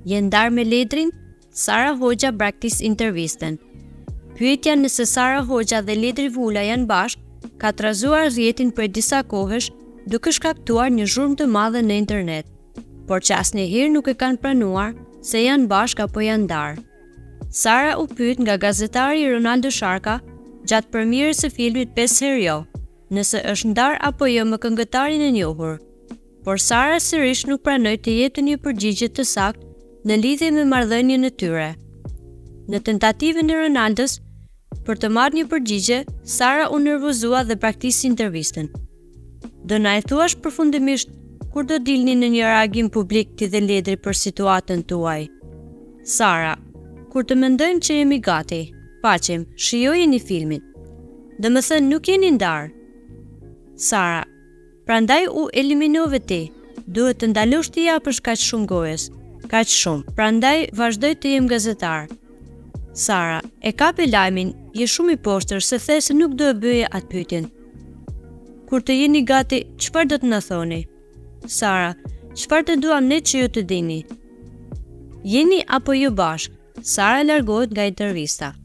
Je ndarë me Ledrin? Sara Hoxha braktis intervisten. Pyetja nëse Sara Hoxha dhe Ledri Vula janë bashkë ka trazuar rrjetin prej disa kohesh duke shkaktuar një zhurme të madhe në internet, por që asnjehere nuk e kanë pranuar se janë bashkë apo janë ndarë. Sara u pyet nga gazetari Ronaldo Sharka gjatë premierës së filmit 5 herë, nëse është ndarë apo jo me këngëtarin e njohur. Por Sara sërish nuk pranoi të jepte një përgjigje të saktë në lidhje me marrëdhënien e tyre. Në tentativën e Ronaldos për të marrë një përgjigje, Sara u nervozua dhe praktisi intervistën. Do na e thuash përfundimisht kur do dilni në një reagim publik ti dhe Ledri për situatën tuaj? Sara: kur të mendojmë që jemi gati, paqim, shijojeni filmin. Domethënë nuk jeni ndarë. Sara: prandaj u eliminove ti, duhet të ndalosh të japësh kaq shumë gojës, kaq shumë, prandaj vazhdoj të jem gazetar. Sara: e kapi lajmin, je shumë i poshtër se the se nuk do e bëje atë pyetjen. Kur të jeni gati, çfarë do të na thoni? Sara: çfarë të duam ne që ju të dini? Jeni apo jo bashkë? Sara largohet nga intervista.